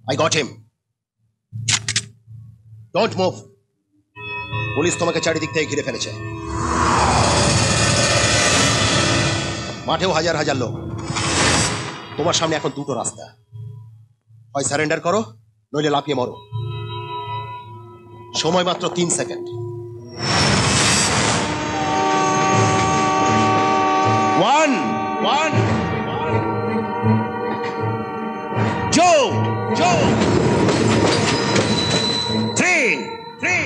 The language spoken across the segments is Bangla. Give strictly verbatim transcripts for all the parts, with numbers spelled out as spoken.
I got him. Don't move. Police তোমাকে চারিদিক থেকে ঘিরে ফেলেছে। মাঠেও হাজার হাজার লোক। তোমার সামনে এখন দুটো রাস্তা, হয় সারেন্ডার করো নইলে লাফিয়ে মরো। সময় মাত্র তিন সেকেন্ড। ওয়ান ওয়ান জো জো থ্রি থ্রি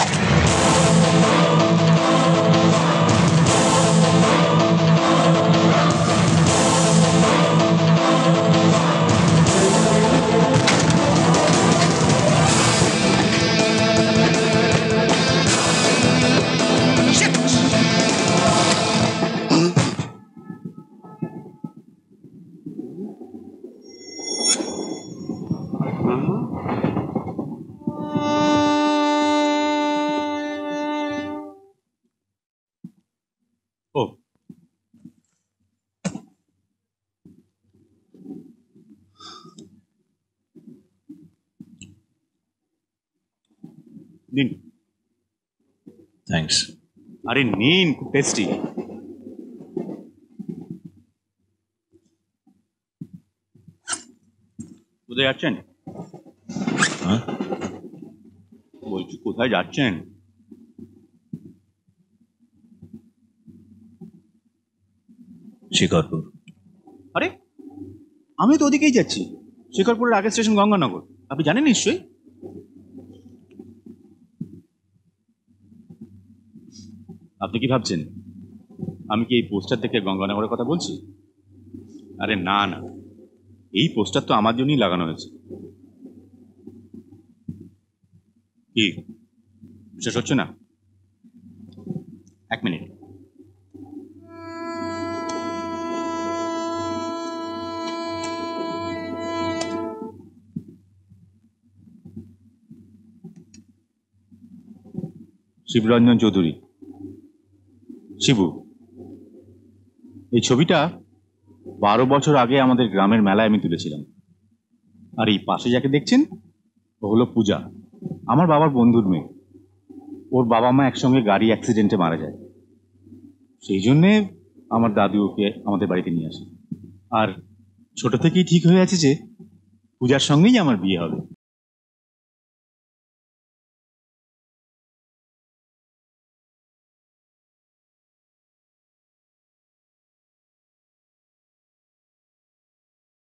নিন। থ্যাঙ্কস। আরে নিন, খুব টেস্টি। কোথায় যাচ্ছেন? হ্যাঁ, বলছি কোথায় যাচ্ছেন? শিকারপুর। আরে আমি তো ওদিকেই যাচ্ছি। শিকারপুরের আগের স্টেশন গঙ্গানগর, আপনি জানেন নিশ্চয়ই। আপনি কি ভাবছেন আমি কি এই পোস্টার দেখে গঙ্গানগরের কথা বলছি? আরে না না, এই পোস্টার তো আমার জন্যই লাগানো হয়েছে। কি বিশ্বাস হচ্ছে না? এক মিনিট। শিবরঞ্জন চৌধুরী, শিবু। এই ছবিটা বারো বছর আগে আমাদের গ্রামের মেলায় আমি তুলেছিলাম। আর এই পাশে যাকে দেখছেন ও হলো পূজা, আমার বাবার বন্ধুর মেয়ে। ওর বাবা মা একসঙ্গে গাড়ি অ্যাক্সিডেন্টে মারা যায়, সেই জন্যে আমার দাদু ওকে আমাদের বাড়িতে নিয়ে আসে। আর ছোট থেকেই ঠিক হয়ে আছে যে পূজার সঙ্গেই আমার বিয়ে হবে।